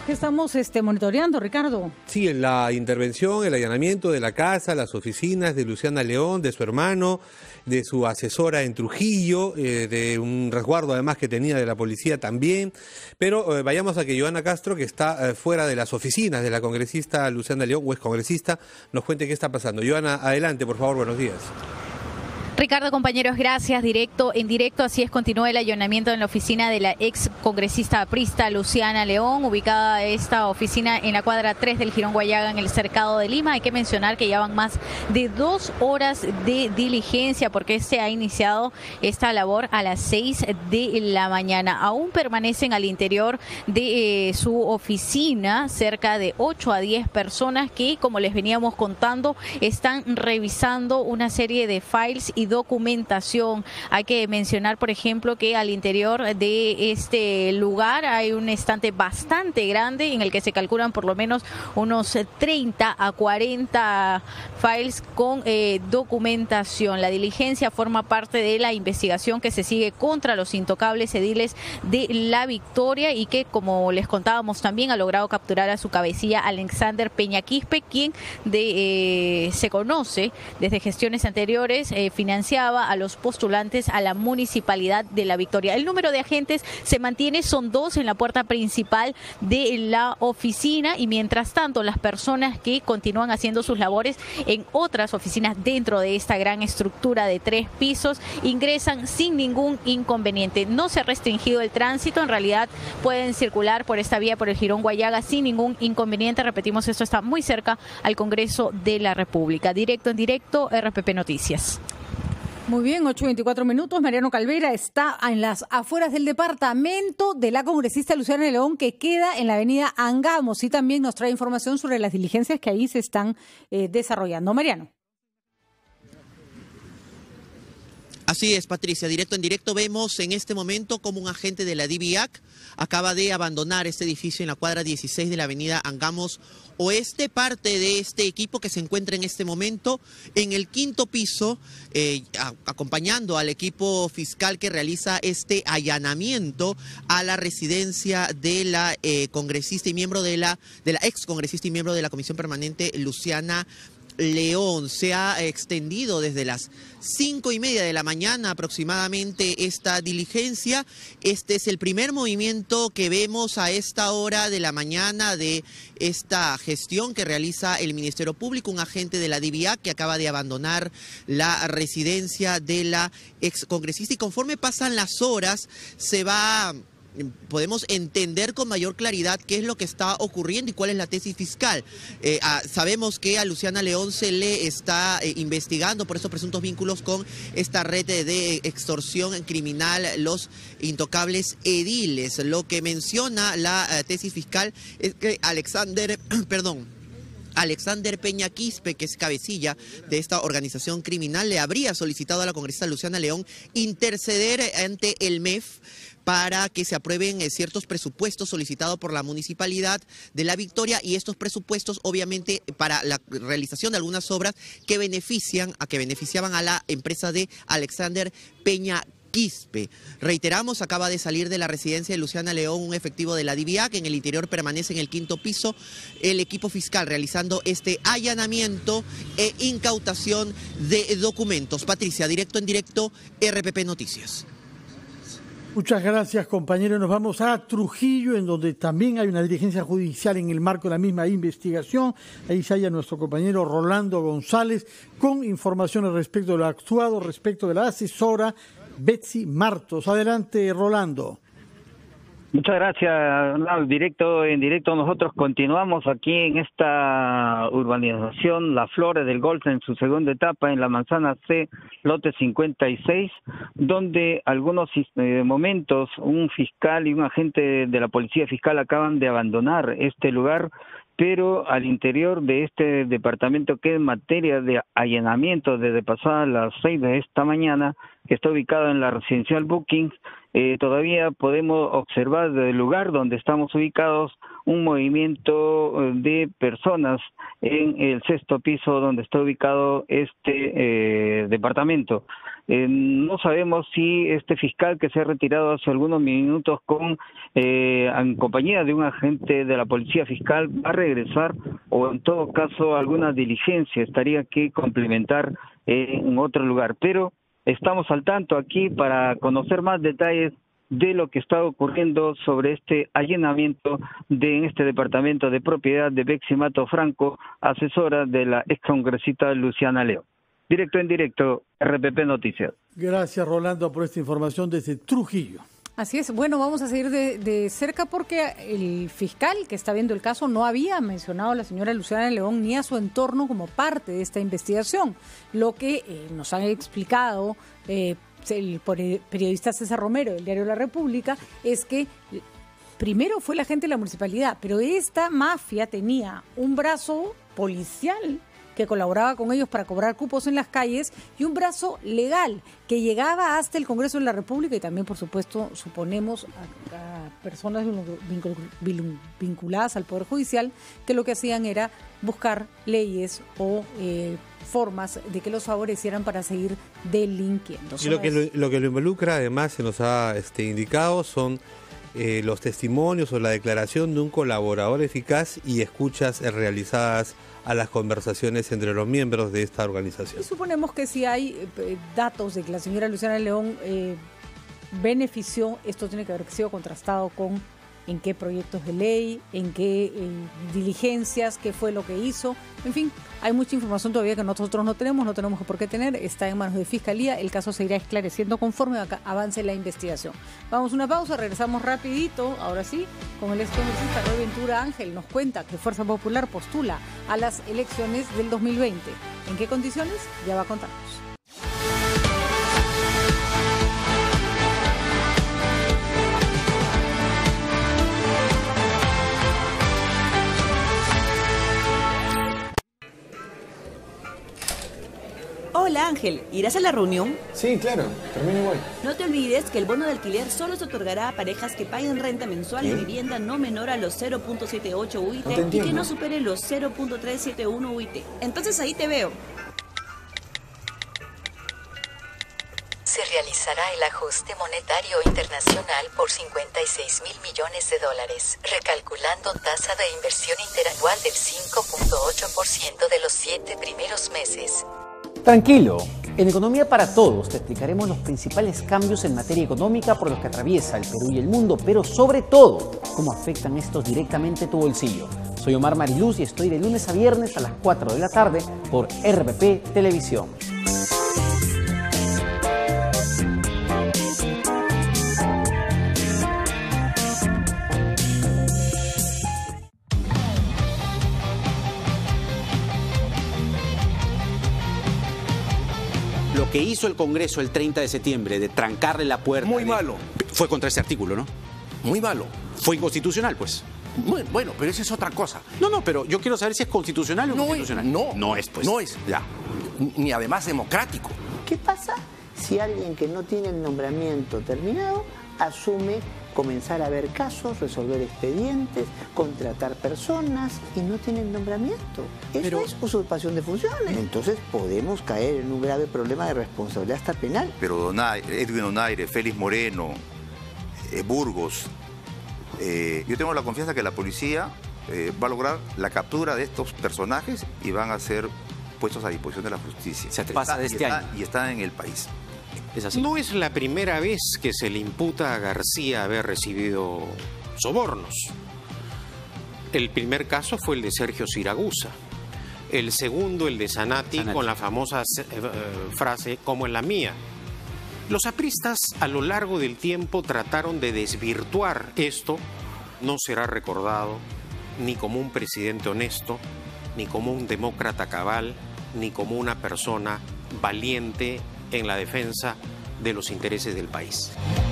hechos que estamos monitoreando, Ricardo. Sí, en la intervención, el allanamiento de la casa, las oficinas de Luciana León, de su hermano, de su asesora en Trujillo, de un resguardo además que tenía de la policía también. Pero vayamos a que Joana Castro, que está fuera de las oficinas de la congresista Luciana León, o excongresista, nos cuente qué está pasando. Joana, adelante, por favor, buenos días. Ricardo, compañeros, gracias. En directo, así es, continúa el allanamiento en la oficina de la ex congresista aprista Luciana León, ubicada esta oficina en la cuadra 3 del Jirón Guayaga, en el Cercado de Lima. Hay que mencionar que ya van más de 2 horas de diligencia, porque se ha iniciado esta labor a las 6 de la mañana. Aún permanecen al interior de su oficina cerca de 8 a 10 personas que, como les veníamos contando, están revisando una serie de files y documentación. Hay que mencionar, por ejemplo, que al interior de este lugar hay un estante bastante grande en el que se calculan por lo menos unos 30 a 40 files con documentación. La diligencia forma parte de la investigación que se sigue contra los intocables ediles de La Victoria y que, como les contábamos, también ha logrado capturar a su cabecilla Alexander Peña Quispe, quien se conoce desde gestiones anteriores, financiaba a los postulantes a la municipalidad de La Victoria. El número de agentes se mantiene, son 2 en la puerta principal de la oficina, y mientras tanto las personas que continúan haciendo sus labores en otras oficinas dentro de esta gran estructura de 3 pisos ingresan sin ningún inconveniente. No se ha restringido el tránsito, en realidad pueden circular por esta vía, por el Jirón Guayaga, sin ningún inconveniente. Repetimos, esto está muy cerca al Congreso de la República. Directo en directo, RPP Noticias. Muy bien, 8:24. Mariano Calveira está en las afueras del departamento de la congresista Luciana León, que queda en la avenida Angamos, y también nos trae información sobre las diligencias que ahí se están desarrollando. Mariano. Así es, Patricia, directo en directo vemos en este momento como un agente de la DIVIAC acaba de abandonar este edificio en la cuadra 16 de la avenida Angamos Oeste, parte de este equipo que se encuentra en este momento en el 5º piso, acompañando al equipo fiscal que realiza este allanamiento a la residencia de la congresista y miembro de la ex congresista y miembro de la Comisión Permanente Luciana León. Se ha extendido desde las 5:30 de la mañana aproximadamente esta diligencia. Este es el primer movimiento que vemos a esta hora de la mañana de esta gestión que realiza el Ministerio Público, un agente de la DIVIAC que acaba de abandonar la residencia de la excongresista, y conforme pasan las horas podemos entender con mayor claridad qué es lo que está ocurriendo y cuál es la tesis fiscal. Sabemos que a Luciana León se le está investigando por estos presuntos vínculos con esta red de extorsión criminal, los intocables ediles. Lo que menciona la tesis fiscal es que Alexander Peña Quispe, que es cabecilla de esta organización criminal, le habría solicitado a la congresista Luciana León interceder ante el MEF para que se aprueben ciertos presupuestos solicitados por la Municipalidad de La Victoria, y estos presupuestos obviamente para la realización de algunas obras que beneficiaban a la empresa de Alexander Peña Quispe. Reiteramos, acaba de salir de la residencia de Luciana León un efectivo de la DIVIAC. En el interior permanece en el 5º piso el equipo fiscal realizando este allanamiento e incautación de documentos. Patricia, directo en directo, RPP Noticias. Muchas gracias, compañero. Nos vamos a Trujillo, en donde también hay una diligencia judicial en el marco de la misma investigación. Ahí se halla nuestro compañero Rolando González con informaciones respecto de lo actuado, respecto de la asesora Betsy Martos. Adelante, Rolando. Muchas gracias. No, en directo nosotros continuamos aquí en esta urbanización La Flores del Golfo en su segunda etapa, en la manzana C, lote 56, donde algunos momentos un fiscal y un agente de la policía fiscal acaban de abandonar este lugar, pero al interior de este departamento, que en materia de allanamiento desde pasadas las 6 de esta mañana, que está ubicado en la residencial Bookings, todavía podemos observar desde el lugar donde estamos ubicados un movimiento de personas en el 6º piso donde está ubicado este departamento. No sabemos si este fiscal que se ha retirado hace algunos minutos en compañía de un agente de la policía fiscal va a regresar, o en todo caso alguna diligencia estaría que complementar en otro lugar. Pero estamos al tanto aquí para conocer más detalles de lo que está ocurriendo sobre este allanamiento en este departamento de propiedad de Bexy Mato Franco, asesora de la excongresista Luciana León. Directo en directo, RPP Noticias. Gracias, Rolando, por esta información desde Trujillo. Así es. Bueno, vamos a seguir de cerca porque el fiscal que está viendo el caso no había mencionado a la señora Luciana León ni a su entorno como parte de esta investigación. Lo que nos han explicado el periodista César Romero del diario La República es que primero fue la gente de la municipalidad, pero esta mafia tenía un brazo policial que colaboraba con ellos para cobrar cupos en las calles y un brazo legal que llegaba hasta el Congreso de la República y también, por supuesto, suponemos a personas vinculadas al Poder Judicial que lo que hacían era buscar leyes o formas de que los favorecieran para seguir delinquiendo. Y lo que lo involucra, además, se nos ha indicado, son los testimonios o la declaración de un colaborador eficaz y escuchas realizadas a las conversaciones entre los miembros de esta organización. Y suponemos que si hay datos de que la señora Luciana León benefició, esto tiene que haber sido contrastado con en qué proyectos de ley, en qué diligencias, qué fue lo que hizo. En fin, hay mucha información todavía que nosotros no tenemos por qué tener, está en manos de Fiscalía, el caso se irá esclareciendo conforme avance la investigación. Vamos a una pausa, regresamos rapidito, ahora sí, con el excongresista Roy Ventura Ángel, nos cuenta que Fuerza Popular postula a las elecciones del 2020. ¿En qué condiciones? Ya va a contarnos. Hola Ángel, ¿irás a la reunión? Sí, claro, termino y voy. No te olvides que el bono de alquiler solo se otorgará a parejas que paguen renta mensual de vivienda no menor a los 0.78 UIT y que no supere los 0.371 UIT. Entonces ahí te veo. Se realizará el ajuste monetario internacional por 56.000 millones de dólares, recalculando tasa de inversión interanual del 5.8% de los 7 primeros meses. Tranquilo, en Economía para Todos te explicaremos los principales cambios en materia económica por los que atraviesa el Perú y el mundo, pero sobre todo, cómo afectan estos directamente tu bolsillo. Soy Omar Mariluz y estoy de lunes a viernes a las 4 de la tarde por RPP Televisión. Lo que hizo el Congreso el 30 de septiembre de trancarle la puerta... Muy malo. Fue contra ese artículo, ¿no? Muy malo. Fue inconstitucional, pues. Bueno, pero eso es otra cosa. No, pero yo quiero saber si es constitucional o inconstitucional. No es, pues. No es. Ya. Ni además democrático. ¿Qué pasa si alguien que no tiene el nombramiento terminado asume comenzar a ver casos, resolver expedientes, contratar personas y no tiene el nombramiento? Eso es usurpación de funciones. Entonces podemos caer en un grave problema de responsabilidad hasta penal. Pero Edwin Donaire, Félix Moreno, Burgos, yo tengo la confianza que la policía va a lograr la captura de estos personajes y van a ser puestos a disposición de la justicia. Se pasa de este año. Y están en el país. ¿Es así? No es la primera vez que se le imputa a García haber recibido sobornos. El primer caso fue el de Sergio Siragusa. El segundo, el de Zanatti, con la famosa frase "como en la mía". Los apristas a lo largo del tiempo trataron de desvirtuar esto. No será recordado ni como un presidente honesto, ni como un demócrata cabal, ni como una persona valiente en la defensa de los intereses del país.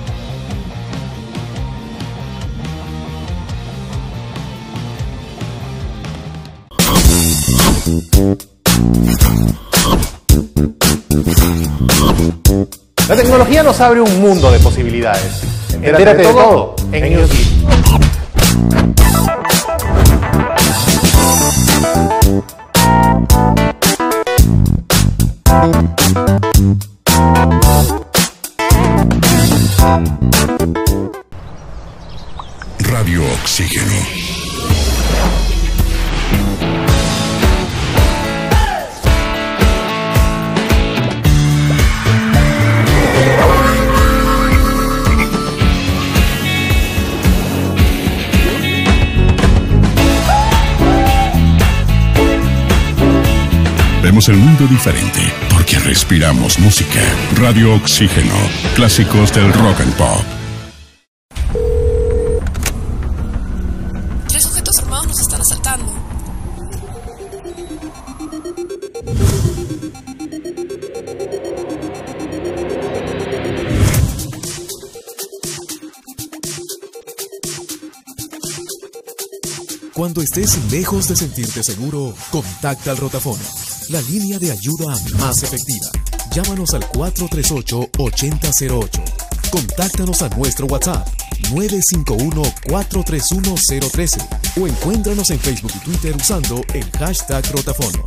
La tecnología nos abre un mundo de posibilidades. Entérate de todo en Newsbeat. Oxígeno. Vemos el mundo diferente porque respiramos música. Radio Oxígeno. Clásicos del rock and pop. 3 sujetos armados nos están asaltando. Cuando estés lejos de sentirte seguro, contacta al Rotafono, la línea de ayuda más efectiva. Llámanos al 438-8008. Contáctanos a nuestro WhatsApp 951-431-013 o encuéntranos en Facebook y Twitter usando el hashtag Rotafono.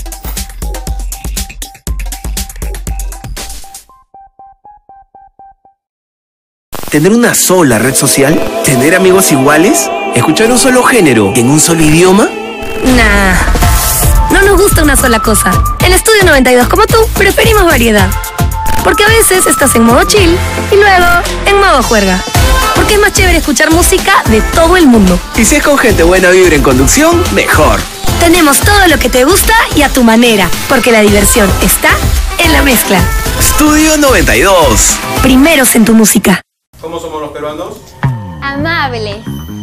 ¿Tener una sola red social? ¿Tener amigos iguales? ¿Escuchar un solo género en un solo idioma? Nah, no nos gusta una sola cosa. En Estudio 92, como tú, preferimos variedad. Porque a veces estás en modo chill y luego en modo juerga. Porque es más chévere escuchar música de todo el mundo. Y si es con gente buena vibra en conducción, mejor. Tenemos todo lo que te gusta y a tu manera, porque la diversión está en la mezcla. Estudio 92. Primeros en tu música. ¿Cómo somos los peruanos? Amables.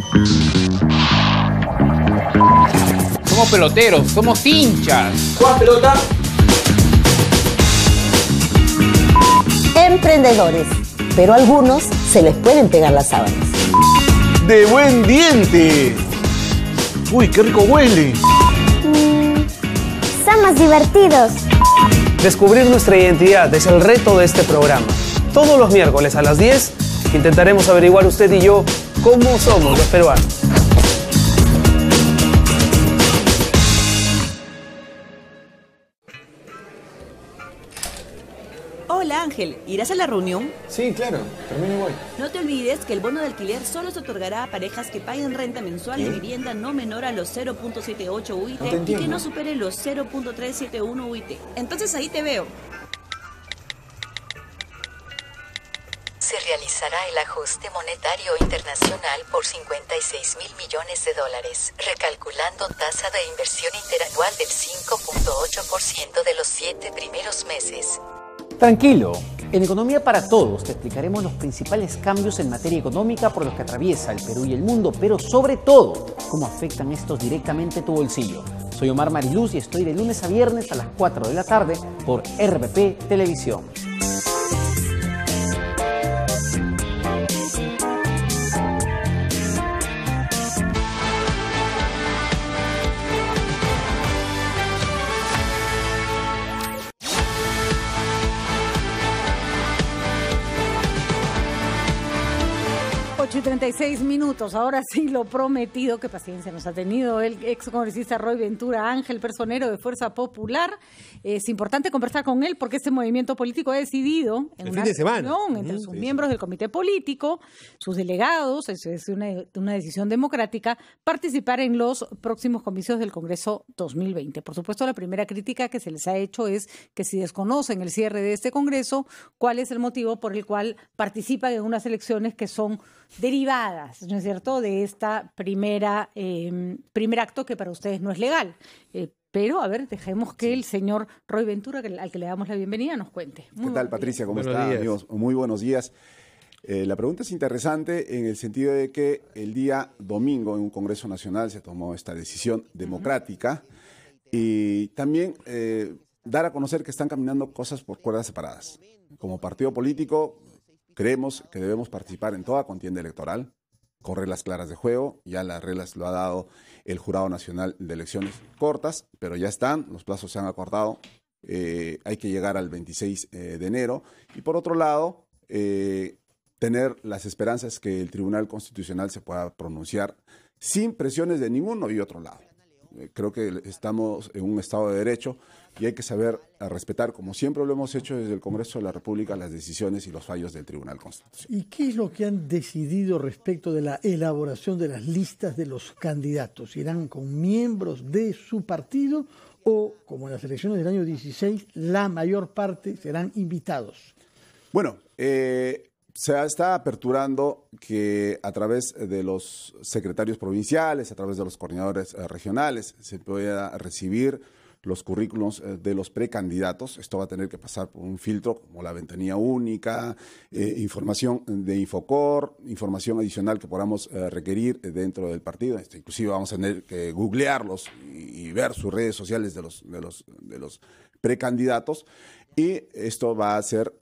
Somos peloteros, somos hinchas. ¿Juegas pelota? Emprendedores, pero a algunos se les pueden pegar las sábanas. ¡De buen diente! ¡Uy, qué rico huele! Son más divertidos. Descubrir nuestra identidad es el reto de este programa. Todos los miércoles a las 10 intentaremos averiguar usted y yo cómo somos los peruanos. Hola Ángel, ¿irás a la reunión? Sí, claro, termino y voy. No te olvides que el bono de alquiler solo se otorgará a parejas que paguen renta mensual de vivienda no menor a los 0.78 UIT y que no supere los 0.371 UIT. Entonces ahí te veo. Se realizará el ajuste monetario internacional por 56.000 millones de dólares, recalculando tasa de inversión interanual del 5.8% de los 7 primeros meses. Tranquilo, en Economía para Todos te explicaremos los principales cambios en materia económica por los que atraviesa el Perú y el mundo, pero sobre todo, cómo afectan estos directamente tu bolsillo. Soy Omar Mariluz y estoy de lunes a viernes a las 4 de la tarde por RPP Televisión. Y 36 minutos, ahora sí lo prometido, qué paciencia nos ha tenido el ex congresista Roy Ventura Ángel, personero de Fuerza Popular. Es importante conversar con él porque este movimiento político ha decidido en una reunión entre sus miembros del comité político, sus delegados, es una decisión democrática, participar en los próximos comicios del Congreso 2020. Por supuesto, la primera crítica que se les ha hecho es que si desconocen el cierre de este Congreso, ¿cuál es el motivo por el cual participan en unas elecciones que son derivadas, ¿no es cierto?, de esta primer acto que para ustedes no es legal. Pero, a ver, dejemos que el señor Roy Ventura, al que le damos la bienvenida, nos cuente. ¿Qué tal, Patricia? ¿Cómo está, amigos? Muy buenos días. La pregunta es interesante en el sentido de que el día domingo en un Congreso Nacional se tomó esta decisión democrática y también dar a conocer que están caminando cosas por cuerdas separadas. Como partido político, creemos que debemos participar en toda contienda electoral con reglas claras de juego. Ya las reglas lo ha dado el Jurado Nacional de Elecciones cortas, pero ya están, los plazos se han acortado. Hay que llegar al 26 de enero. Y por otro lado, tener las esperanzas que el Tribunal Constitucional se pueda pronunciar sin presiones de ninguno y otro lado. Creo que estamos en un Estado de Derecho y hay que saber respetar, como siempre lo hemos hecho desde el Congreso de la República, las decisiones y los fallos del Tribunal Constitucional. ¿Y qué es lo que han decidido respecto de la elaboración de las listas de los candidatos? ¿Irán con miembros de su partido o, como en las elecciones del año 16, la mayor parte serán invitados? Bueno, se está aperturando que a través de los secretarios provinciales, a través de los coordinadores regionales, se pueda recibir los currículums de los precandidatos. Esto va a tener que pasar por un filtro como la ventanilla única, información de Infocor, información adicional que podamos requerir dentro del partido. Inclusive vamos a tener que googlearlos y ver sus redes sociales de los precandidatos. Y esto va a ser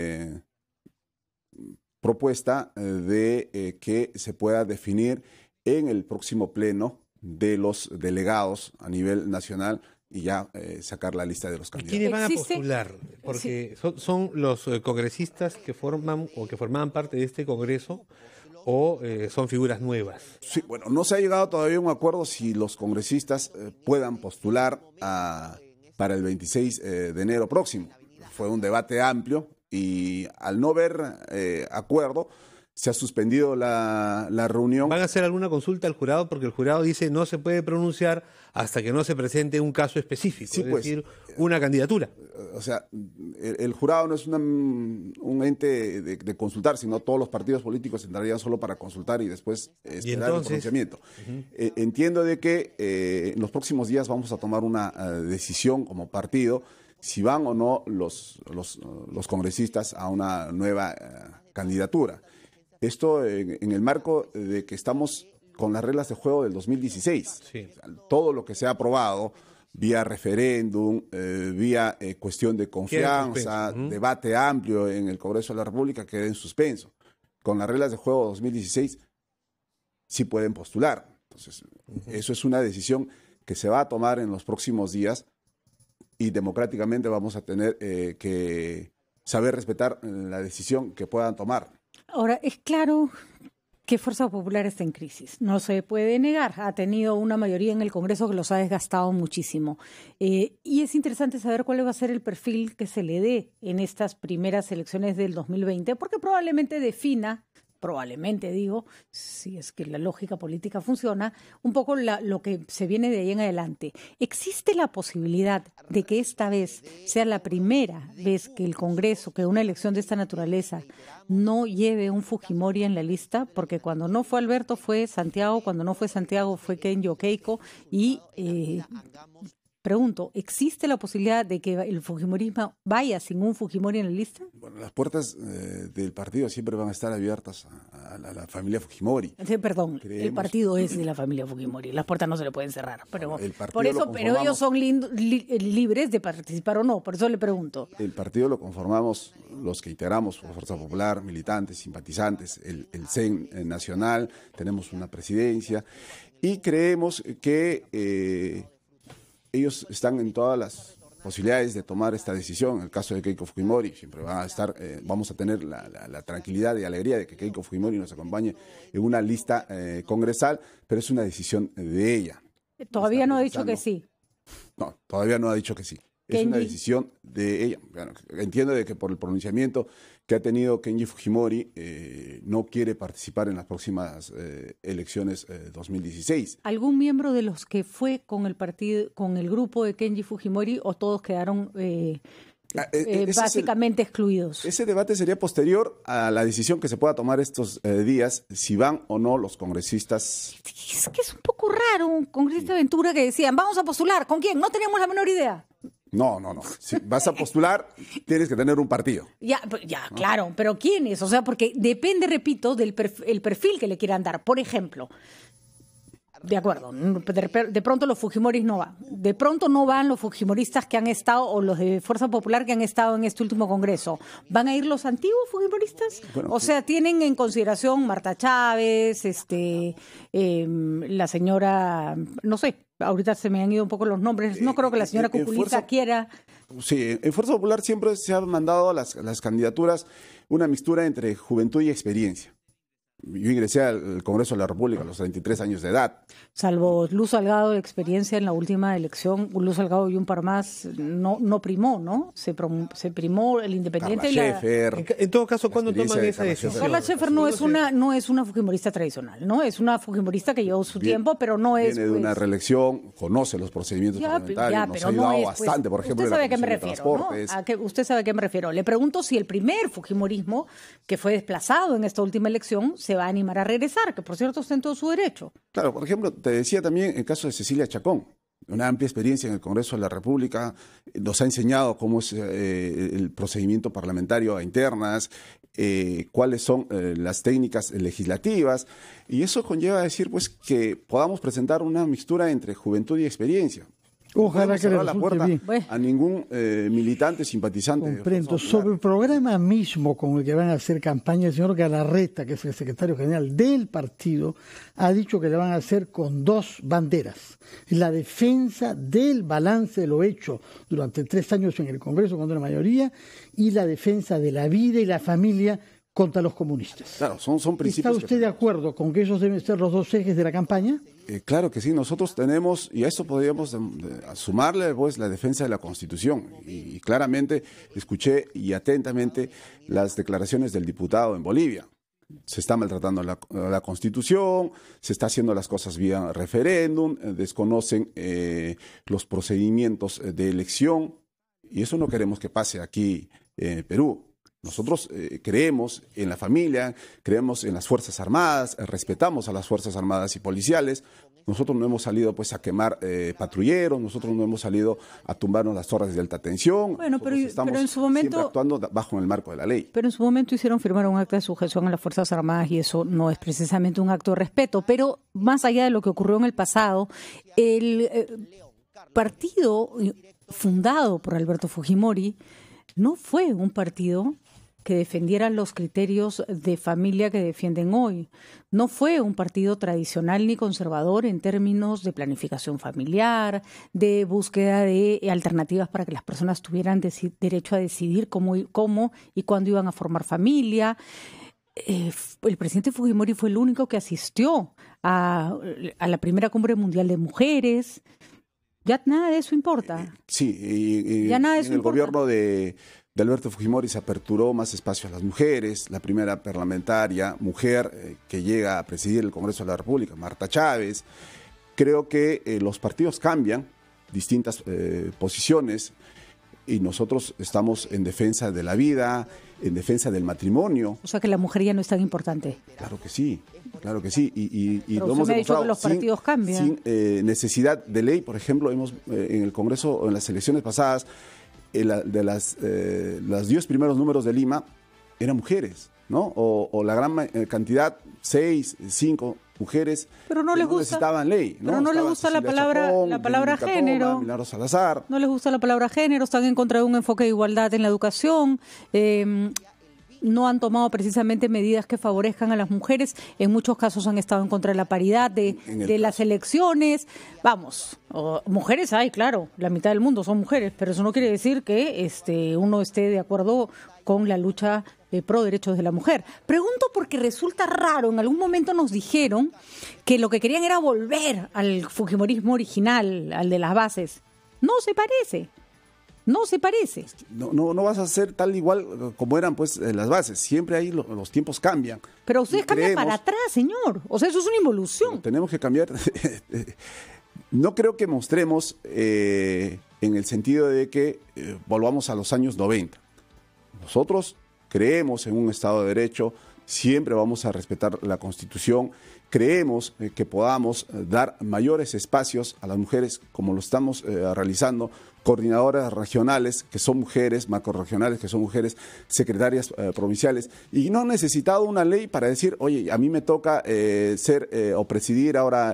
propuesta de que se pueda definir en el próximo pleno de los delegados a nivel nacional y ya sacar la lista de los candidatos. ¿Quiénes van a postular? Porque son los congresistas que forman o que formaban parte de este Congreso o son figuras nuevas. Sí, bueno, no se ha llegado todavía a un acuerdo si los congresistas puedan postular para el 26 de enero próximo. Fue un debate amplio y al no haber acuerdo, se ha suspendido la reunión. ¿Van a hacer alguna consulta al jurado? Porque el jurado dice no se puede pronunciar hasta que no se presente un caso específico, sí, es pues, decir, una candidatura. O sea, el jurado no es un ente de consultar, sino todos los partidos políticos entrarían solo para consultar y después esperar el pronunciamiento. Entiendo de que en los próximos días vamos a tomar una decisión como partido si van o no los congresistas a una nueva candidatura. Esto en el marco de que estamos con las reglas de juego del 2016. Sí. Todo lo que se ha aprobado vía referéndum, vía cuestión de confianza, debate amplio en el Congreso de la República, queda en suspenso. Con las reglas de juego 2016 sí pueden postular. Entonces, eso es una decisión que se va a tomar en los próximos días y democráticamente vamos a tener que saber respetar la decisión que puedan tomar. Ahora, es claro que Fuerza Popular está en crisis, no se puede negar, ha tenido una mayoría en el Congreso que los ha desgastado muchísimo. Y es interesante saber cuál va a ser el perfil que se le dé en estas primeras elecciones del 2020, porque probablemente defina, si es que la lógica política funciona, un poco lo que se viene de ahí en adelante. ¿Existe la posibilidad de que esta vez sea la primera vez que el Congreso, que una elección de esta naturaleza, no lleve un Fujimori en la lista? Porque cuando no fue Alberto fue Santiago, cuando no fue Santiago fue Kenji Keiko y... pregunto, ¿existe la posibilidad de que el fujimorismo vaya sin un Fujimori en la lista? Bueno, las puertas del partido siempre van a estar abiertas a la familia Fujimori. Perdón, el partido es de la familia Fujimori, las puertas no se le pueden cerrar. Pero ellos son libres de participar o no, por eso le pregunto. El partido lo conformamos los que integramos Fuerza Popular, militantes, simpatizantes, el CEN nacional, tenemos una presidencia y creemos que... ellos están en todas las posibilidades de tomar esta decisión. En el caso de Keiko Fujimori, siempre van a estar, vamos a tener la tranquilidad y alegría de que Keiko Fujimori nos acompañe en una lista congresal, pero es una decisión de ella. Todavía no ha dicho que sí. No, todavía no ha dicho que sí. Es una decisión de ella. Bueno, entiendo de que por el pronunciamiento que ha tenido Kenji Fujimori no quiere participar en las próximas elecciones 2016. ¿Algún miembro de los que fue con el partido, con el grupo de Kenji Fujimori o todos quedaron básicamente excluidos? Ese debate sería posterior a la decisión que se pueda tomar estos días si van o no los congresistas. Es que es un poco raro un congresista de Ventura que decían, vamos a postular, ¿con quién? No teníamos la menor idea. No. Si vas a postular, tienes que tener un partido. Ya, claro, pero ¿quiénes? O sea, porque depende, repito, del perfil que le quieran dar. Por ejemplo, de acuerdo, de pronto los Fujimoris no van. De pronto no van los Fujimoristas que han estado, o los de Fuerza Popular que han estado en este último congreso. ¿Van a ir los antiguos Fujimoristas? Bueno, o sea, tienen en consideración Marta Chávez, la señora, no sé, ahorita se me han ido un poco los nombres. No creo que la señora Cuculita quiera. Sí, en Fuerza Popular siempre se han mandado las candidaturas una mixtura entre juventud y experiencia. Yo ingresé al Congreso de la República a los 33 años de edad. Salvo Luz Salgado de experiencia en la última elección, Luz Salgado y un par más no primó, ¿no? Se primó el independiente Carla y Scheffer, En todo caso, ¿cuándo toman esa decisión? Carla Scheffer no es una fujimorista tradicional, ¿no? Es una fujimorista que llevó su tiempo, pero no es... Viene de una reelección, conoce los procedimientos parlamentarios, nos ha ayudado bastante, por ejemplo, usted sabe a qué me Comisión de refiero, ¿no? Transportes. Usted sabe a qué me refiero. Le pregunto si el primer fujimorismo que fue desplazado en esta última elección se va a animar a regresar, que por cierto está en todo su derecho. Claro, por ejemplo, te decía también el caso de Cecilia Chacón, una amplia experiencia en el Congreso de la República, nos ha enseñado cómo es el procedimiento parlamentario a internas, cuáles son las técnicas legislativas, y eso conlleva a decir pues que podamos presentar una mixtura entre juventud y experiencia. Ojalá que le la puerta bien. a ningún militante, simpatizante. Comprendo. Sobre el programa mismo con el que van a hacer campaña, el señor Galarreta, que es el secretario general del partido, ha dicho que le van a hacer con 2 banderas. La defensa del balance de lo hecho durante 3 años en el Congreso con una mayoría y la defensa de la vida y la familia contra los comunistas. Claro, son principios. ¿Está usted de acuerdo con que esos deben ser los 2 ejes de la campaña? Claro que sí, nosotros tenemos, y a eso podríamos sumarle pues la defensa de la Constitución, y claramente escuché y atentamente las declaraciones del diputado en Bolivia. Se está maltratando la Constitución, se está haciendo las cosas vía referéndum, desconocen los procedimientos de elección, y eso no queremos que pase aquí en Perú. Nosotros creemos en la familia, creemos en las Fuerzas Armadas, respetamos a las Fuerzas Armadas y policiales. Nosotros no hemos salido pues a quemar patrulleros, nosotros no hemos salido a tumbarnos las torres de alta tensión. Bueno, pero en su siempre momento actuando bajo el marco de la ley. Pero en su momento hicieron firmar un acta de sujeción a las Fuerzas Armadas y eso no es precisamente un acto de respeto. Pero más allá de lo que ocurrió en el pasado, el partido fundado por Alberto Fujimori no fue un partido que defendiera los criterios de familia que defienden hoy. No fue un partido tradicional ni conservador en términos de planificación familiar, de búsqueda de alternativas para que las personas tuvieran derecho a decidir cómo y cuándo iban a formar familia. El presidente Fujimori fue el único que asistió a la primera cumbre mundial de mujeres. Ya nada de eso importa. Sí, ya nada de eso en el importa. gobierno de Alberto Fujimori se aperturó más espacio a las mujeres, la primera parlamentaria mujer que llega a presidir el Congreso de la República, Marta Chávez. Creo que los partidos cambian distintas posiciones y nosotros estamos en defensa de la vida, en defensa del matrimonio. O sea que la mujer ya no es tan importante. Claro que sí, claro que sí. Y pero lo hemos me ha dicho demostrado que los partidos cambian. sin necesidad de ley. Por ejemplo, hemos en el Congreso, o en las elecciones pasadas, de las 10 primeros números de Lima eran mujeres, ¿no? O la gran cantidad, 6, 5 mujeres, pero no les gusta, necesitaban ley, ¿no? Pero no les gusta la palabra género. Milagro Salazar. No les gusta la palabra género, están en contra de un enfoque de igualdad en la educación. No han tomado precisamente medidas que favorezcan a las mujeres. En muchos casos han estado en contra de la paridad de las elecciones. Vamos, mujeres hay, claro, la mitad del mundo son mujeres, pero eso no quiere decir que uno esté de acuerdo con la lucha pro derechos de la mujer. Pregunto porque resulta raro, en algún momento nos dijeron que lo que querían era volver al fujimorismo original, al de las bases. No se parece. No se parece. No vas a ser tal igual como eran pues las bases. Siempre ahí los tiempos cambian. Pero ustedes cambian para atrás, señor. O sea, eso es una involución. Tenemos que cambiar. No creo que mostremos en el sentido de que volvamos a los años 90. Nosotros creemos en un Estado de Derecho, siempre vamos a respetar la Constitución. Creemos que podamos dar mayores espacios a las mujeres como lo estamos realizando, coordinadoras regionales que son mujeres, macrorregionales que son mujeres, secretarias provinciales, y no han necesitado una ley para decir, oye, a mí me toca ser o presidir ahora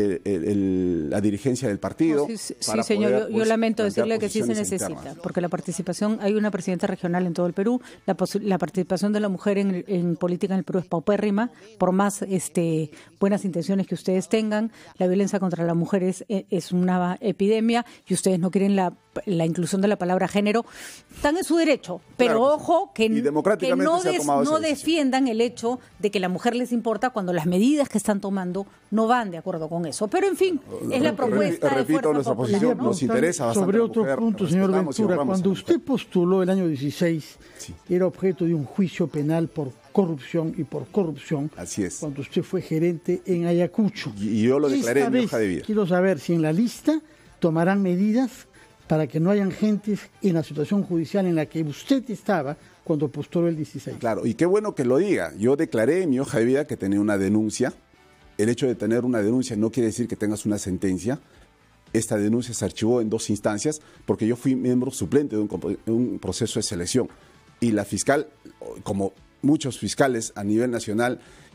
la dirigencia del partido. No, sí, señor, yo lamento decirle que sí se necesita, porque la participación, hay una presidenta regional en todo el Perú, la participación de la mujer en política política en el Perú es paupérrima, por más buenas intenciones que ustedes tengan. La violencia contra las mujeres es una epidemia y ustedes no quieren la inclusión de la palabra género. Están en su derecho, pero claro, ojo que no defiendan el hecho de que la mujer les importa cuando las medidas que están tomando no van de acuerdo con eso. Pero en fin, es la propuesta de repito, nuestra posición nos interesa bastante. Sobre otro punto, señor Ventura, cuando usted postuló el año 16, era objeto de un juicio penal por corrupción y por corrupción. Así es. Cuando usted fue gerente en Ayacucho. Y yo lo declaré en mi hoja de vida. Quiero saber si en la lista tomarán medidas para que no hayan gentes en la situación judicial en la que usted estaba cuando postuló el 16. Claro, y qué bueno que lo diga. Yo declaré en mi hoja de vida que tenía una denuncia. El hecho de tener una denuncia no quiere decir que tengas una sentencia. Esta denuncia se archivó en 2 instancias porque yo fui miembro suplente de un proceso de selección. Y la fiscal, como muchos fiscales a nivel nacional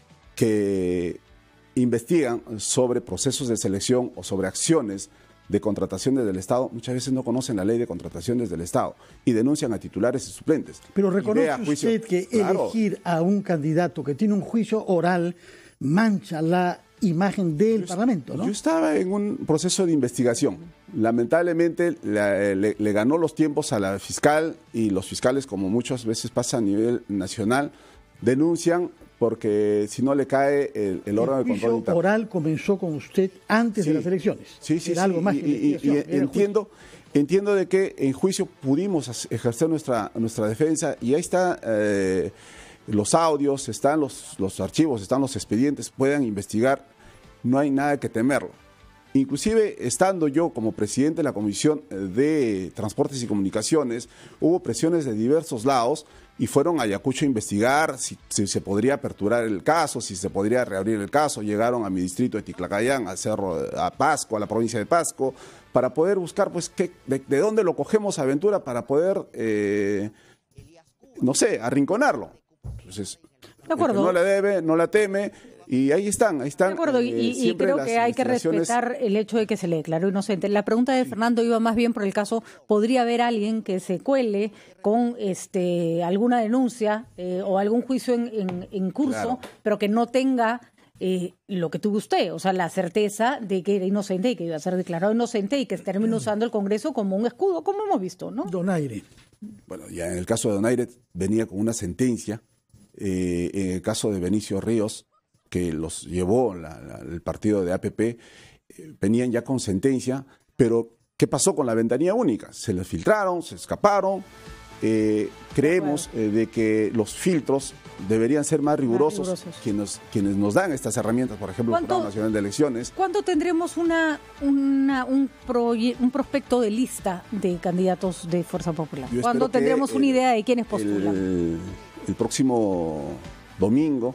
que investigan sobre procesos de selección o sobre acciones de contrataciones del Estado, muchas veces no conocen la ley de contrataciones del Estado y denuncian a titulares y suplentes. Pero reconoce usted que elegir a un candidato que tiene un juicio oral mancha la imagen del Parlamento, ¿no? Yo estaba en un proceso de investigación. Lamentablemente le ganó los tiempos a la fiscal y los fiscales, como muchas veces pasa a nivel nacional, denuncian porque si no le cae el órgano de control interno. El juicio oral comenzó con usted antes de las elecciones. Sí. Era algo más que investigación. Entiendo de que en juicio pudimos ejercer nuestra defensa y ahí está los audios, están los archivos, están los expedientes, puedan investigar, no hay nada que temerlo. Inclusive, estando yo como presidente de la Comisión de Transportes y Comunicaciones, hubo presiones de diversos lados y fueron a Ayacucho a investigar si se podría aperturar el caso, si se podría reabrir el caso. Llegaron a mi distrito de Ticlacayán, a Pasco, a la provincia de Pasco, para poder buscar pues de dónde lo cogemos a Ventura para poder, arrinconarlo. Entonces, de acuerdo. El que no la debe, no la teme. Y ahí están. De acuerdo, y creo que hay que respetar el hecho de que se le declaró inocente. La pregunta de Fernando iba más bien por el caso, ¿podría haber alguien que se cuele con alguna denuncia o algún juicio en curso, claro, pero que no tenga lo que tuvo usted? O sea, la certeza de que era inocente y que iba a ser declarado inocente y que termine usando el Congreso como un escudo, como hemos visto, ¿no? Donaire. Bueno, ya en el caso de Donaire venía con una sentencia. En el caso de Benicio Ríos, que los llevó el partido de APP, venían ya con sentencia, pero ¿qué pasó con la ventanilla única? Se les filtraron, se escaparon. Creemos de que los filtros deberían ser más rigurosos. Quienes nos dan estas herramientas, por ejemplo, el Jurado Nacional de Elecciones. ¿Cuándo tendremos un prospecto de lista de candidatos de Fuerza Popular? ¿Cuándo tendremos una idea de quiénes postulan? El próximo domingo,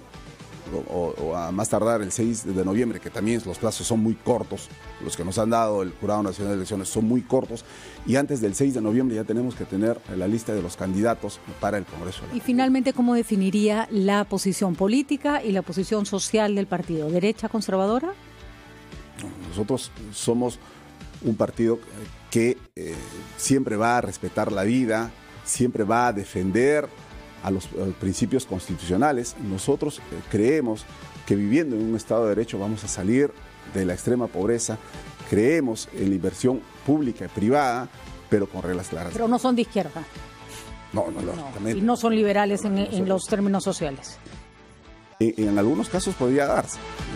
o a más tardar el 6 de noviembre, que también los plazos son muy cortos, los que nos han dado el Jurado Nacional de Elecciones son muy cortos, y antes del 6 de noviembre ya tenemos que tener la lista de los candidatos para el Congreso. Y finalmente, ¿cómo definiría la posición política y la posición social del partido? ¿Derecha conservadora? Nosotros somos un partido que siempre va a respetar la vida, siempre va a defender a los principios constitucionales. Nosotros creemos que viviendo en un Estado de Derecho vamos a salir de la extrema pobreza. Creemos en la inversión pública y privada, pero con reglas claras. Pero no son de izquierda. No. Y no son liberales en los términos sociales. En algunos casos podría darse.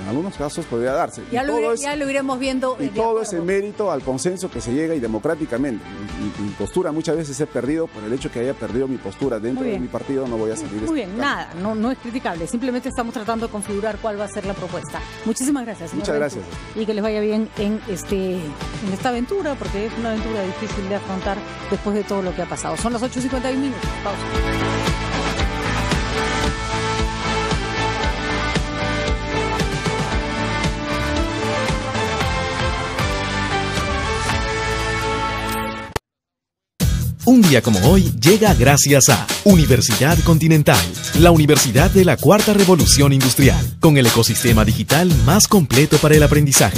Ya lo iremos viendo. Y todo es en mérito al consenso que se llega y democráticamente. Mi postura muchas veces he perdido por el hecho que haya perdido mi postura dentro de mi partido. No voy a salir. Muy bien, nada, no es criticable. Simplemente estamos tratando de configurar cuál va a ser la propuesta. Muchísimas gracias, señor. Muchas gracias. Y que les vaya bien en esta aventura, porque es una aventura difícil de afrontar después de todo lo que ha pasado. Son las 8:51 minutos. Pausa. Un día como hoy llega gracias a Universidad Continental, la universidad de la Cuarta Revolución Industrial, con el ecosistema digital más completo para el aprendizaje.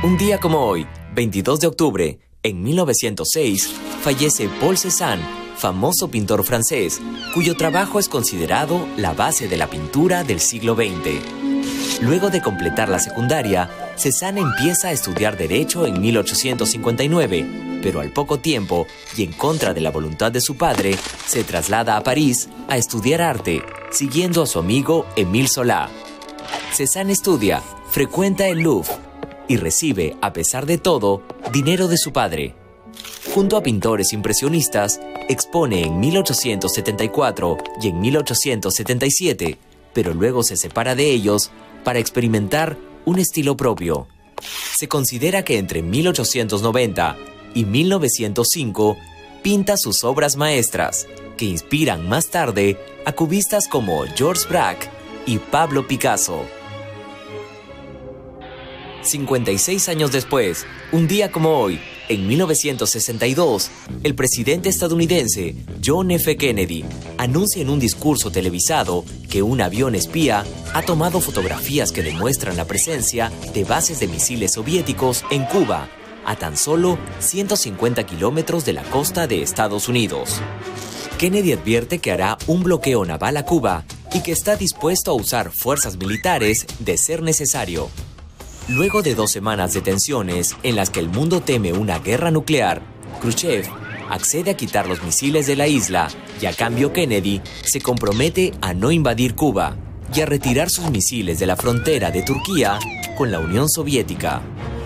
Un día como hoy, 22 de octubre, en 1906, fallece Paul Cézanne, famoso pintor francés, cuyo trabajo es considerado la base de la pintura del siglo XX. Luego de completar la secundaria, Cézanne empieza a estudiar Derecho en 1859, pero al poco tiempo, y en contra de la voluntad de su padre, se traslada a París a estudiar arte, siguiendo a su amigo Émile Zola. Cézanne estudia, frecuenta el Louvre y recibe, a pesar de todo, dinero de su padre. Junto a pintores impresionistas, expone en 1874 y en 1877, pero luego se separa de ellos para experimentar un estilo propio. Se considera que entre 1890 y 1905 pinta sus obras maestras, que inspiran más tarde a cubistas como Georges Braque y Pablo Picasso. 56 años después, un día como hoy, en 1962, el presidente estadounidense John F. Kennedy anuncia en un discurso televisado que un avión espía ha tomado fotografías que demuestran la presencia de bases de misiles soviéticos en Cuba, a tan solo 150 kilómetros de la costa de Estados Unidos. Kennedy advierte que hará un bloqueo naval a Cuba y que está dispuesto a usar fuerzas militares de ser necesario. Luego de 2 semanas de tensiones en las que el mundo teme una guerra nuclear, Khrushchev accede a quitar los misiles de la isla y a cambio Kennedy se compromete a no invadir Cuba y a retirar sus misiles de la frontera de Turquía con la Unión Soviética.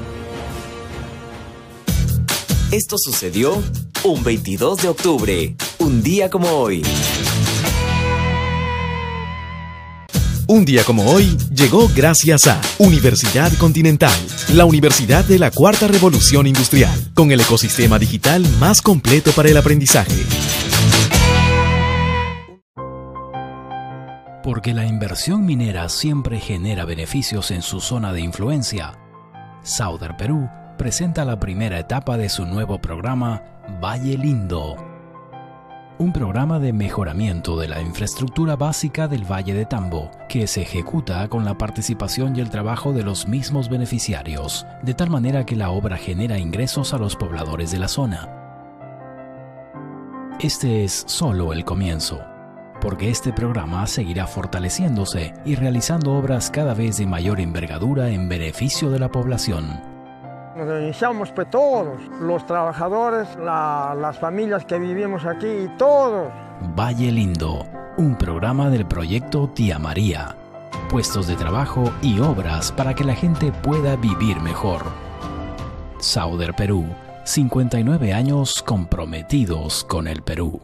Esto sucedió un 22 de octubre, un día como hoy. Un día como hoy llegó gracias a Universidad Continental, la universidad de la Cuarta Revolución Industrial, con el ecosistema digital más completo para el aprendizaje. Porque la inversión minera siempre genera beneficios en su zona de influencia, Sauder Perú presenta la primera etapa de su nuevo programa Valle Lindo. Un programa de mejoramiento de la infraestructura básica del Valle de Tambo, que se ejecuta con la participación y el trabajo de los mismos beneficiarios, de tal manera que la obra genera ingresos a los pobladores de la zona. Este es solo el comienzo, porque este programa seguirá fortaleciéndose y realizando obras cada vez de mayor envergadura en beneficio de la población. Nos iniciamos pues todos, los trabajadores, las familias que vivimos aquí y todos. Valle Lindo, un programa del proyecto Tía María. Puestos de trabajo y obras para que la gente pueda vivir mejor. Sauder Perú, 59 años comprometidos con el Perú.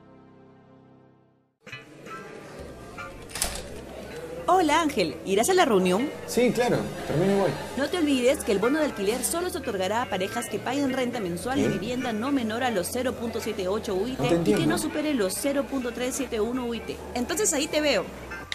Hola Ángel, ¿irás a la reunión? Sí, claro, termino y voy. No te olvides que el bono de alquiler solo se otorgará a parejas que paguen renta mensual y vivienda no menor a los 0.78 UIT y que no supere los 0.371 UIT. Entonces ahí te veo.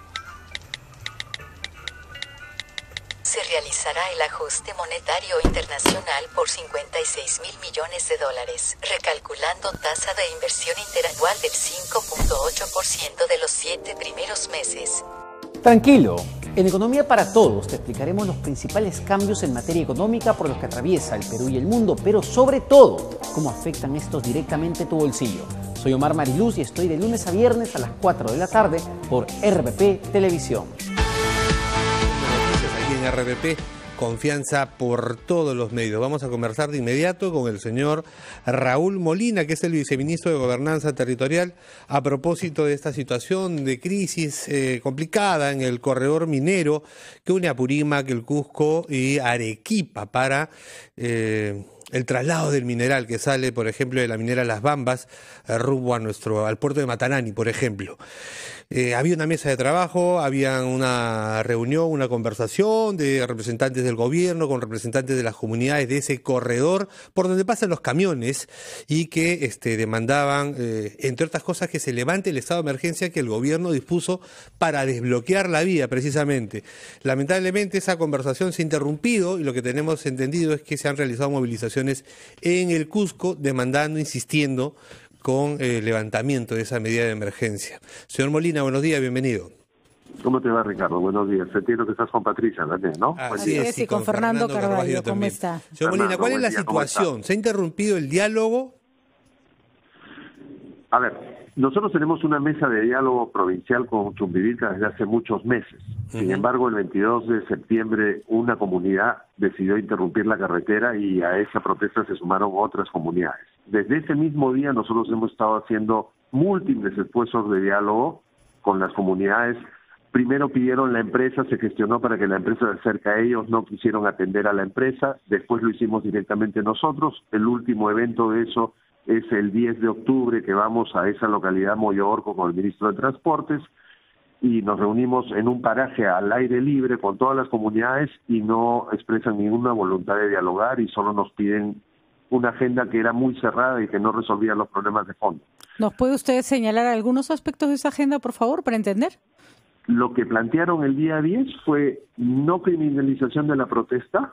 Se realizará el ajuste monetario internacional por 56 mil millones de dólares, recalculando tasa de inversión interanual del 5.8% de los 7 primeros meses. Tranquilo, en Economía para Todos te explicaremos los principales cambios en materia económica por los que atraviesa el Perú y el mundo, pero sobre todo, cómo afectan estos directamente tu bolsillo. Soy Omar Mariluz y estoy de lunes a viernes a las 4 de la tarde por RPP Televisión. Noticias aquí en RPP. Confianza por todos los medios. Vamos a conversar de inmediato con el señor Raúl Molina, que es el viceministro de Gobernanza Territorial, a propósito de esta situación de crisis complicada en el corredor minero que une Apurímac, el Cusco y Arequipa para el traslado del mineral que sale, por ejemplo, de la minera Las Bambas rumbo al puerto de Matanani, por ejemplo. Había una mesa de trabajo, había una reunión, una conversación de representantes del gobierno con representantes de las comunidades de ese corredor por donde pasan los camiones y que demandaban, entre otras cosas, que se levante el estado de emergencia que el gobierno dispuso para desbloquear la vía, precisamente. Lamentablemente esa conversación se ha interrumpido y lo que tenemos entendido es que se han realizado movilizaciones en el Cusco demandando, insistiendo con el levantamiento de esa medida de emergencia. Señor Molina, buenos días, bienvenido. ¿Cómo te va, Ricardo? Buenos días. Entiendo que estás con Patricia también, ¿no? Así es, y con Fernando Carvalho. ¿Cómo está? Señor Molina, ¿cuál es la situación? ¿Se ha interrumpido el diálogo? A ver, nosotros tenemos una mesa de diálogo provincial con Chumbivilcas desde hace muchos meses. Sin embargo, el 22 de septiembre una comunidad decidió interrumpir la carretera y a esa protesta se sumaron otras comunidades. Desde ese mismo día nosotros hemos estado haciendo múltiples esfuerzos de diálogo con las comunidades. Primero pidieron la empresa, se gestionó para que la empresa se acerque a ellos, no quisieron atender a la empresa, después lo hicimos directamente nosotros. El último evento de eso es el 10 de octubre, que vamos a esa localidad Moyo-Orco con el ministro de Transportes, y nos reunimos en un paraje al aire libre con todas las comunidades y no expresan ninguna voluntad de dialogar y solo nos piden una agenda que era muy cerrada y que no resolvía los problemas de fondo. ¿Nos puede usted señalar algunos aspectos de esa agenda, por favor, para entender? Lo que plantearon el día 10 fue no criminalización de la protesta,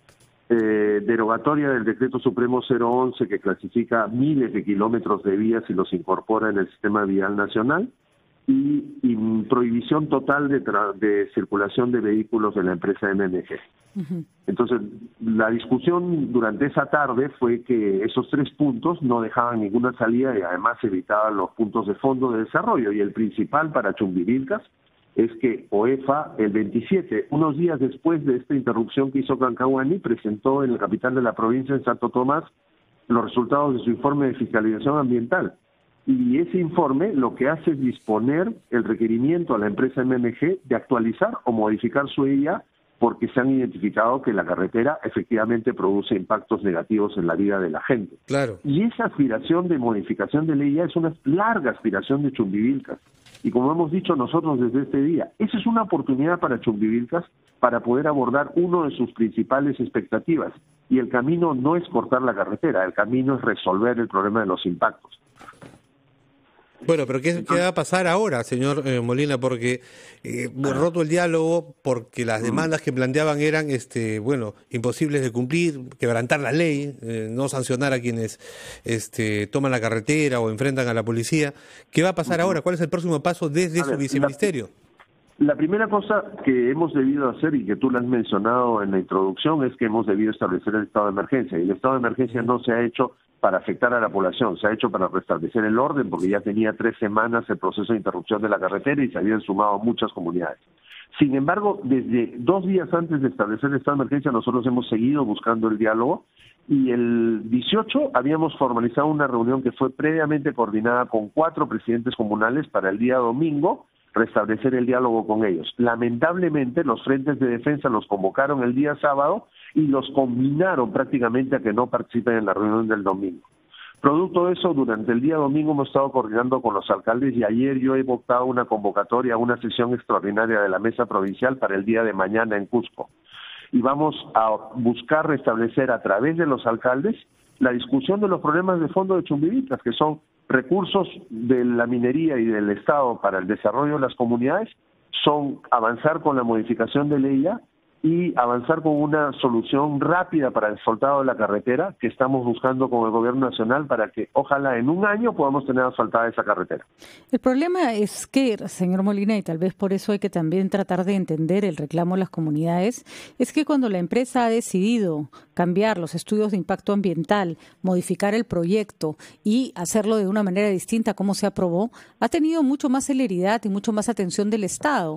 derogatoria del Decreto Supremo 011 que clasifica miles de kilómetros de vías y los incorpora en el sistema vial nacional, y prohibición total de circulación de vehículos de la empresa MMG. Entonces, la discusión durante esa tarde fue que esos 3 puntos no dejaban ninguna salida y además evitaban los puntos de fondo de desarrollo, y el principal para Chumbivilcas es que OEFA, el 27, unos días después de esta interrupción que hizo Cancahuani, presentó en la capital de la provincia, en Santo Tomás, los resultados de su informe de fiscalización ambiental. Y ese informe lo que hace es disponer el requerimiento a la empresa MMG de actualizar o modificar su EIA, porque se han identificado que la carretera efectivamente produce impactos negativos en la vida de la gente. Claro. Y esa aspiración de modificación de la EIA es una larga aspiración de Chumbivilcas. Y como hemos dicho nosotros desde este día, esa es una oportunidad para Chumbivilcas para poder abordar uno de sus principales expectativas. Y el camino no es cortar la carretera, el camino es resolver el problema de los impactos. Bueno, pero ¿qué va a pasar ahora, señor Molina? Porque roto el diálogo, porque las demandas que planteaban eran, imposibles de cumplir, quebrantar la ley, no sancionar a quienes toman la carretera o enfrentan a la policía. ¿Qué va a pasar ahora? ¿Cuál es el próximo paso desde su viceministerio? La primera cosa que hemos debido hacer, y que tú lo has mencionado en la introducción, es que hemos debido establecer el estado de emergencia. Y el estado de emergencia no se ha hecho para afectar a la población, se ha hecho para restablecer el orden, porque ya tenía 3 semanas el proceso de interrupción de la carretera y se habían sumado muchas comunidades. Sin embargo, desde 2 días antes de establecer el estado de emergencia, nosotros hemos seguido buscando el diálogo, y el 18 habíamos formalizado una reunión que fue previamente coordinada con 4 presidentes comunales para el día domingo restablecer el diálogo con ellos. Lamentablemente, los frentes de defensa los convocaron el día sábado y los combinaron prácticamente a que no participen en la reunión del domingo. Producto de eso, durante el día domingo hemos estado coordinando con los alcaldes y ayer yo he votado una convocatoria a una sesión extraordinaria de la mesa provincial para el día de mañana en Cusco. Y vamos a buscar restablecer a través de los alcaldes la discusión de los problemas de fondo de Chumbivilcas, que son recursos de la minería y del Estado para el desarrollo de las comunidades, son avanzar con la modificación de ley y avanzar con una solución rápida para el asfaltado de la carretera que estamos buscando con el gobierno nacional para que ojalá en un año podamos tener asfaltada esa carretera. El problema es que, señor Molina, y tal vez por eso hay que también tratar de entender el reclamo de las comunidades, es que cuando la empresa ha decidido cambiar los estudios de impacto ambiental, modificar el proyecto y hacerlo de una manera distinta a como se aprobó, ha tenido mucho más celeridad y mucho más atención del Estado.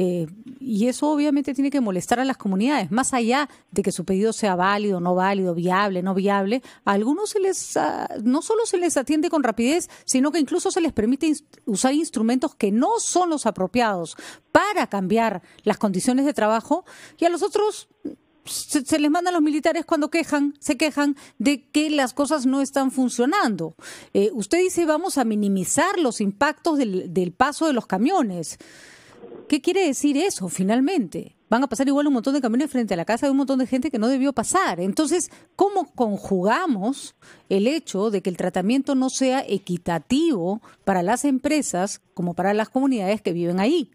Y eso obviamente tiene que molestar a las comunidades, más allá de que su pedido sea válido, no válido, viable, no viable. A algunos no solo se les atiende con rapidez, sino que incluso se les permite usar instrumentos que no son los apropiados para cambiar las condiciones de trabajo, y a los otros se les mandan los militares cuando se quejan de que las cosas no están funcionando. Usted dice vamos a minimizar los impactos del paso de los camiones. ¿Qué quiere decir eso finalmente? Van a pasar igual un montón de camiones frente a la casa de un montón de gente que no debió pasar. Entonces, ¿cómo conjugamos el hecho de que el tratamiento no sea equitativo para las empresas como para las comunidades que viven ahí?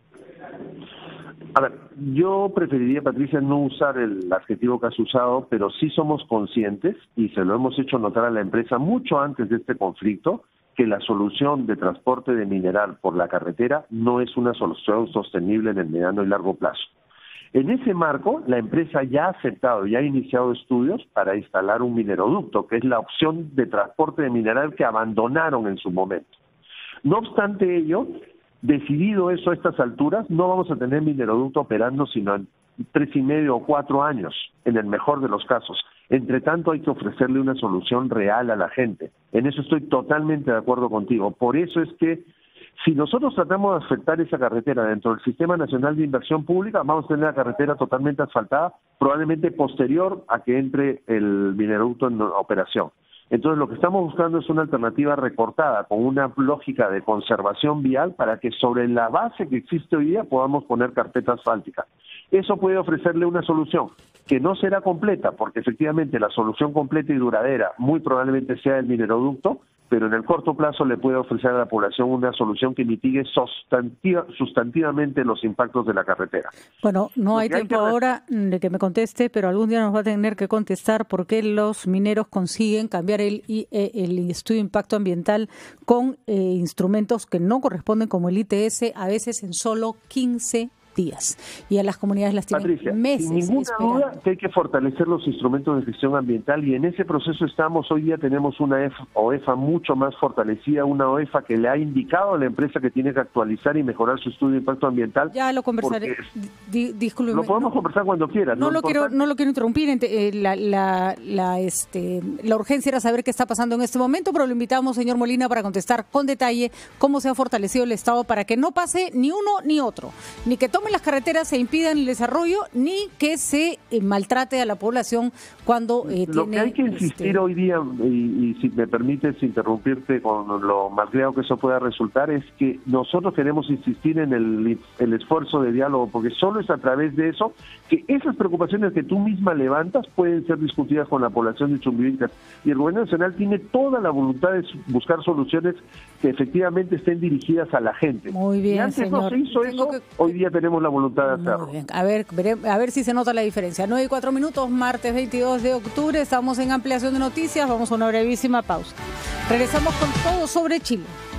A ver, yo preferiría, Patricia, no usar el adjetivo que has usado, pero sí somos conscientes, y se lo hemos hecho notar a la empresa mucho antes de este conflicto, que la solución de transporte de mineral por la carretera no es una solución sostenible en el mediano y largo plazo. En ese marco, la empresa ya ha aceptado, ya ha iniciado estudios para instalar un mineroducto, que es la opción de transporte de mineral que abandonaron en su momento. No obstante ello, decidido eso a estas alturas, no vamos a tener mineroducto operando sino en 3,5 o 4 años, en el mejor de los casos. Entre tanto, hay que ofrecerle una solución real a la gente. En eso estoy totalmente de acuerdo contigo. Por eso es que si nosotros tratamos de asfaltar esa carretera dentro del Sistema Nacional de Inversión Pública, vamos a tener la carretera totalmente asfaltada, probablemente posterior a que entre el mineroducto en operación. Entonces, lo que estamos buscando es una alternativa recortada, con una lógica de conservación vial, para que sobre la base que existe hoy día podamos poner carpeta asfáltica. Eso puede ofrecerle una solución que no será completa, porque efectivamente la solución completa y duradera muy probablemente sea el mineroducto, pero en el corto plazo le puede ofrecer a la población una solución que mitigue sustantivamente los impactos de la carretera. Bueno, no hay tiempo ahora de que me conteste, pero algún día nos va a tener que contestar por qué los mineros consiguen cambiar el estudio de impacto ambiental con instrumentos que no corresponden, como el ITS, a veces en solo 15 días, y a las comunidades las tienen Patricia, meses sin ninguna esperando. duda que hay que fortalecer los instrumentos de gestión ambiental, y en ese proceso estamos. Hoy día tenemos una OEFA mucho más fortalecida, una OEFA que le ha indicado a la empresa que tiene que actualizar y mejorar su estudio de impacto ambiental. Ya lo conversaré. Discúlpeme. Lo podemos conversar cuando quiera. No lo quiero interrumpir. La urgencia era saber qué está pasando en este momento, pero lo invitamos, señor Molina, para contestar con detalle cómo se ha fortalecido el Estado para que no pase ni uno ni otro, ni que tome las carreteras se impidan el desarrollo, ni que se maltrate a la población cuando Lo que hay que insistir hoy día, y si me permites interrumpirte con lo más grave que eso pueda resultar, es que nosotros queremos insistir en el esfuerzo de diálogo, porque solo es a través de eso que esas preocupaciones que tú misma levantas pueden ser discutidas con la población de Chumbivilcas, y el gobierno nacional tiene toda la voluntad de buscar soluciones que efectivamente estén dirigidas a la gente. Muy bien, y antes señor. no se hizo eso, hoy día tenemos la voluntad de hacerlo. Muy bien. A ver si se nota la diferencia. 9:04, martes 22 de octubre, estamos en ampliación de noticias, vamos a una brevísima pausa. Regresamos con todo sobre Chile.